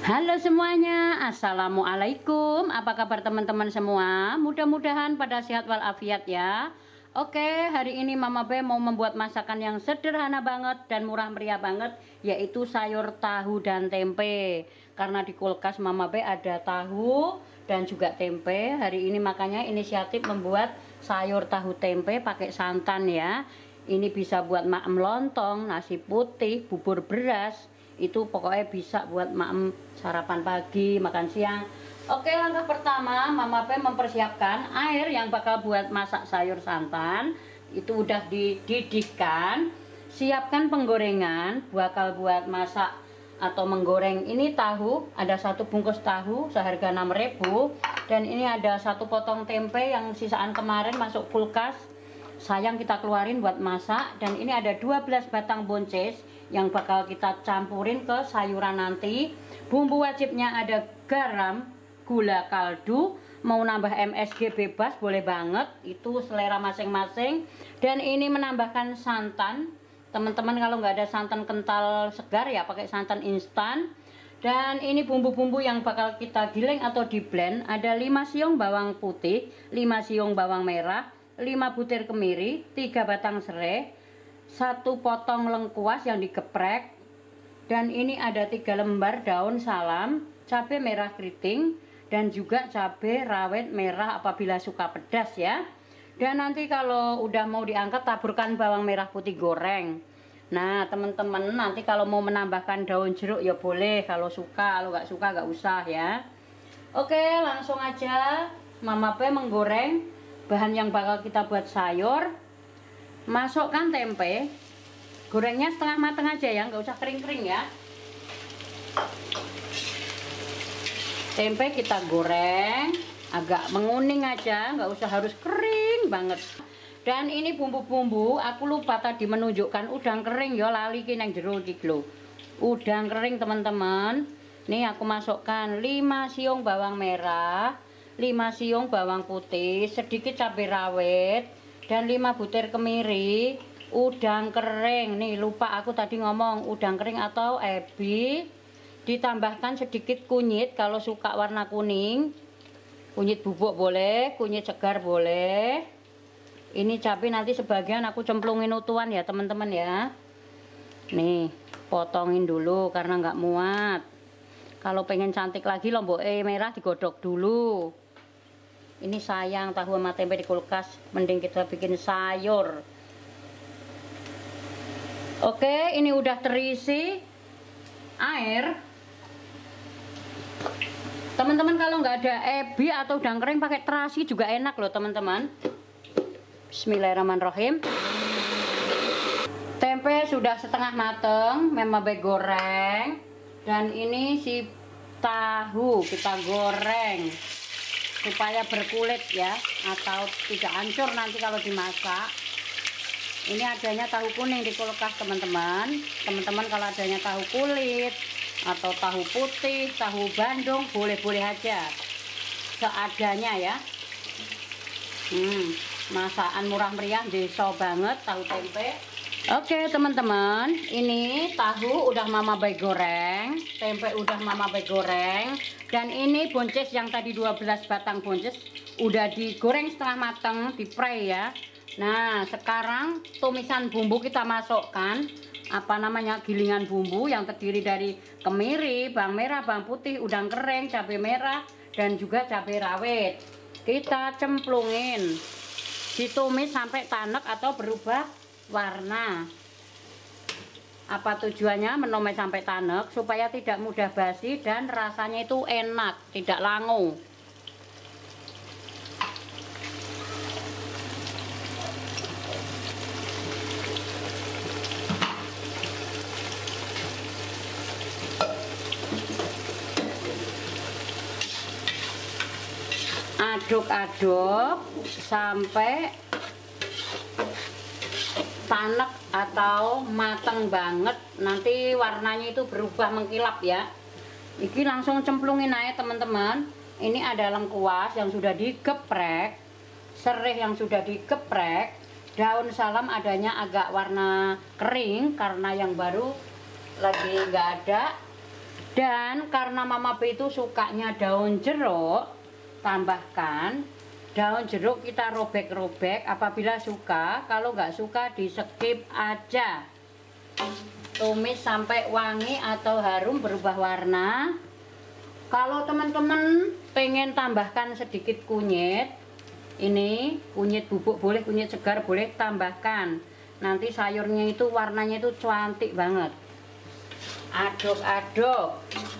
Halo semuanya, assalamualaikum. Apa kabar teman-teman semua? Mudah-mudahan pada sehat walafiat ya. Oke, hari ini Mama B mau membuat masakan yang sederhana banget dan murah meriah banget, yaitu sayur tahu dan tempe. Karena di kulkas Mama B ada tahu dan juga tempe. Hari ini makanya inisiatif membuat sayur tahu tempe pakai santan ya. Ini bisa buat maem lontong, nasi putih, bubur beras. Itu pokoknya bisa buat maem sarapan pagi, makan siang. Oke, langkah pertama Mama P mempersiapkan air yang bakal buat masak sayur santan. Itu udah dididihkan. Siapkan penggorengan bakal buat masak atau menggoreng. Ini tahu, ada satu bungkus tahu seharga 6.000. Dan ini ada satu potong tempe yang sisaan kemarin masuk kulkas, sayang kita keluarin buat masak. Dan ini ada 12 batang buncis yang bakal kita campurin ke sayuran nanti. Bumbu wajibnya ada garam, gula kaldu, mau nambah MSG bebas boleh banget, itu selera masing-masing. Dan ini menambahkan santan, teman-teman kalau nggak ada santan kental segar ya pakai santan instan. Dan ini bumbu-bumbu yang bakal kita giling atau di blend, ada 5 siung bawang putih, 5 siung bawang merah, 5 butir kemiri, 3 batang serai, 1 potong lengkuas yang digeprek. Dan ini ada 3 lembar daun salam, cabai merah keriting, dan juga cabai rawit merah apabila suka pedas ya. Dan nanti kalau udah mau diangkat, taburkan bawang merah putih goreng. Nah teman-teman, nanti kalau mau menambahkan daun jeruk ya boleh, kalau suka. Kalau nggak suka nggak usah ya. Oke, langsung aja Mama P menggoreng bahan yang bakal kita buat sayur. Masukkan tempe, gorengnya setengah matang aja ya, nggak usah kering-kering ya. Tempe kita goreng agak menguning aja, nggak usah harus kering banget. Dan ini bumbu-bumbu, aku lupa tadi menunjukkan udang kering ya, lali ki nang jero iki lho. Udang kering teman-teman. Nih aku masukkan 5 siung bawang merah, 5 siung bawang putih, sedikit cabai rawit, dan 5 butir kemiri. Udang kering, nih lupa aku tadi ngomong udang kering atau ebi. Ditambahkan sedikit kunyit kalau suka warna kuning. Kunyit bubuk boleh, kunyit segar boleh. Ini cabai nanti sebagian aku cemplungin utuhan ya teman-teman ya. Nih potongin dulu karena nggak muat. Kalau pengen cantik lagi lombok merah digodok dulu. Ini sayang tahu sama tempe di kulkas, mending kita bikin sayur. Oke, ini udah terisi air. Teman-teman kalau nggak ada ebi atau udang kering pakai terasi juga enak loh teman-teman. Bismillahirrahmanirrahim. Tempe sudah setengah mateng, Mama B goreng. Dan ini si tahu kita goreng supaya berkulit ya, atau tidak hancur nanti kalau dimasak. Ini adanya tahu kuning di kulkas teman-teman. Teman-teman kalau adanya tahu kulit atau tahu putih, tahu Bandung, boleh-boleh aja seadanya ya. Masakan murah meriah desa banget tahu tempe. Oke teman-teman, ini tahu udah Mama B goreng, tempe udah Mama B goreng, dan ini buncis yang tadi 12 batang buncis udah digoreng setengah mateng, di fry ya. Nah sekarang tumisan bumbu kita masukkan, apa namanya, gilingan bumbu yang terdiri dari kemiri, bawang merah, bawang putih, udang kering, cabai merah, dan juga cabai rawit. Kita cemplungin, ditumis sampai tanek atau berubah warna. Apa tujuannya menumis sampai tanek? Supaya tidak mudah basi dan rasanya itu enak, tidak langu. Aduk-aduk sampai tanek atau mateng banget, nanti warnanya itu berubah mengkilap ya. Ini langsung cemplungin aja teman-teman. Ini ada lengkuas yang sudah digeprek, serai yang sudah digeprek, daun salam adanya agak warna kering karena yang baru lagi nggak ada. Dan karena Mama B itu sukanya daun jeruk, tambahkan daun jeruk, kita robek-robek apabila suka. Kalau nggak suka di skip aja. Tumis sampai wangi atau harum berubah warna. Kalau teman-teman pengen tambahkan sedikit kunyit, ini kunyit bubuk boleh, kunyit segar boleh, tambahkan. Nanti sayurnya itu warnanya itu cantik banget. Aduk-aduk.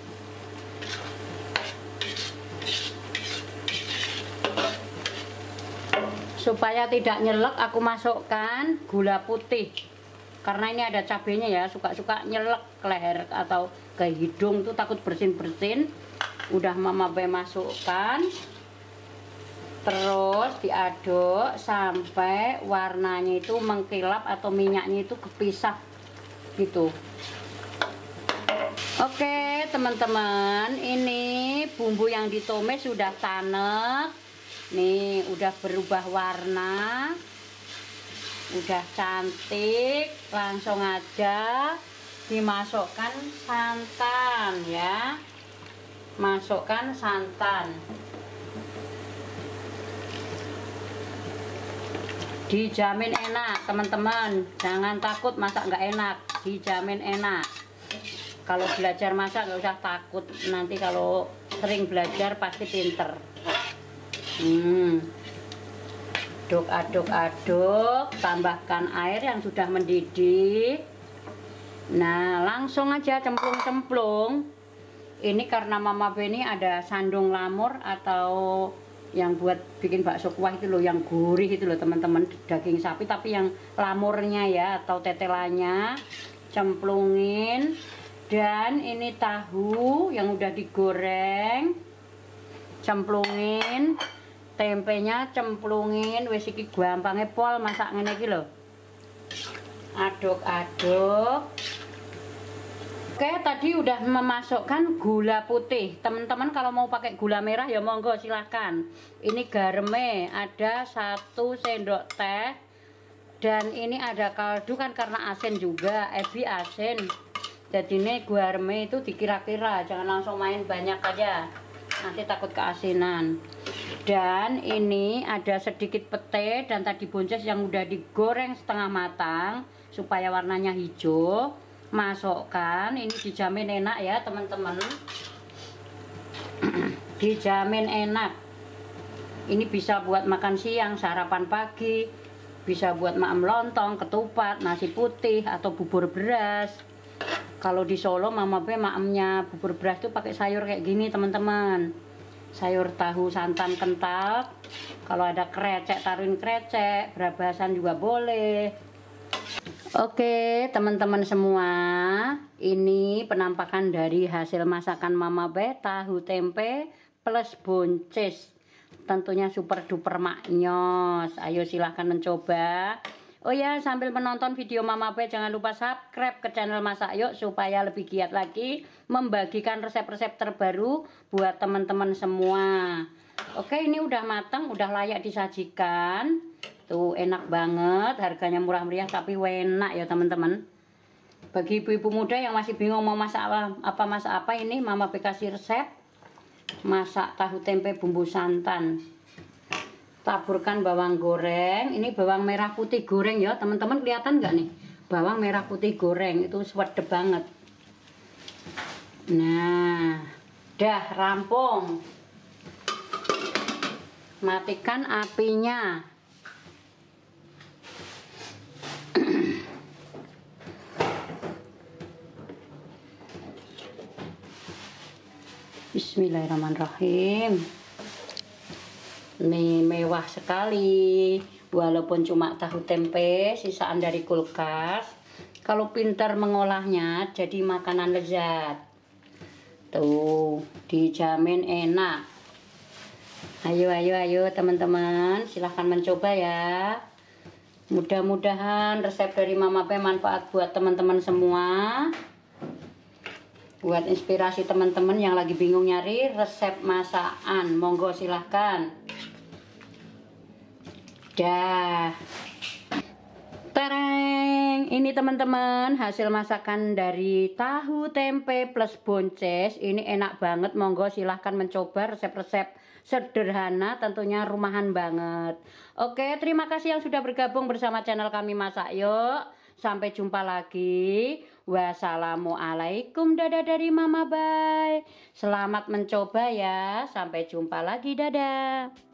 Supaya tidak nyelek, aku masukkan gula putih. Karena ini ada cabenya ya, suka-suka nyelek ke leher atau ke hidung tuh, takut bersin-bersin. Udah Mama B masukkan. Terus diaduk sampai warnanya itu mengkilap atau minyaknya itu kepisah gitu. Oke teman-teman, ini bumbu yang ditumis sudah tanek. Nih udah berubah warna, udah cantik. Langsung aja dimasukkan santan ya. Masukkan santan. Dijamin enak teman-teman, jangan takut masak nggak enak, dijamin enak. Kalau belajar masak nggak usah takut, nanti kalau sering belajar pasti pinter. Aduk-aduk, tambahkan air yang sudah mendidih. Nah langsung aja cemplung-cemplung. Ini karena Mama B ini ada sandung lamur atau yang buat bikin bakso kuah itu loh, yang gurih itu loh teman-teman, daging sapi tapi yang lamurnya ya atau tetelannya, cemplungin. Dan ini tahu yang udah digoreng, cemplungin. Tempenya cemplungin. Wis iki gampangnya pol masak ngene iki lho. Aduk-aduk. Oke, tadi udah memasukkan gula putih. Teman-teman kalau mau pakai gula merah ya monggo silahkan. Ini garamnya ada 1 sendok teh. Dan ini ada kaldu kan karena asin juga, ebi asin. Jadi ini garamnya itu dikira-kira, jangan langsung main banyak aja. Nanti takut keasinan. Dan ini ada sedikit pete dan tadi bonces yang udah digoreng setengah matang supaya warnanya hijau. Masukkan, ini dijamin enak ya teman-teman. Dijamin enak. Ini bisa buat makan siang, sarapan pagi, bisa buat maem lontong, ketupat, nasi putih atau bubur beras. Kalau di Solo Mama B maemnya bubur beras tuh pakai sayur kayak gini teman-teman. Sayur tahu santan kental. Kalau ada krecek taruhin krecek, berabasan juga boleh. Oke teman-teman semua, ini penampakan dari hasil masakan Mama B, tahu tempe plus buncis. Tentunya super duper maknyos. Ayo silahkan mencoba. Oh ya, sambil menonton video Mama B jangan lupa subscribe ke channel Masak Yuk supaya lebih giat lagi membagikan resep-resep terbaru buat teman-teman semua. Oke, ini udah matang, udah layak disajikan. Tuh enak banget, harganya murah meriah tapi enak ya teman-teman. Bagi ibu-ibu muda yang masih bingung mau masak apa, ini Mama B kasih resep masak tahu tempe bumbu santan. Taburkan bawang goreng, ini bawang merah putih goreng ya teman-teman, kelihatan nggak nih bawang merah putih goreng itu sedap banget. Nah dah rampung, matikan apinya. Bismillahirrahmanirrahim. Nih mewah sekali, walaupun cuma tahu tempe sisaan dari kulkas. Kalau pintar mengolahnya jadi makanan lezat. Tuh dijamin enak. Ayo teman-teman silahkan mencoba ya. Mudah-mudahan resep dari Mama B manfaat buat teman-teman semua. Buat inspirasi teman-teman yang lagi bingung nyari resep masakan, monggo silahkan. Dah. Tereng, ini teman-teman hasil masakan dari tahu tempe plus bonces. Ini enak banget, monggo silahkan mencoba resep-resep sederhana, tentunya rumahan banget. Oke, terima kasih yang sudah bergabung bersama channel kami Masak Yuk. Sampai jumpa lagi. Wassalamualaikum, dadah dari Mama Bye. Selamat mencoba ya, sampai jumpa lagi, dadah.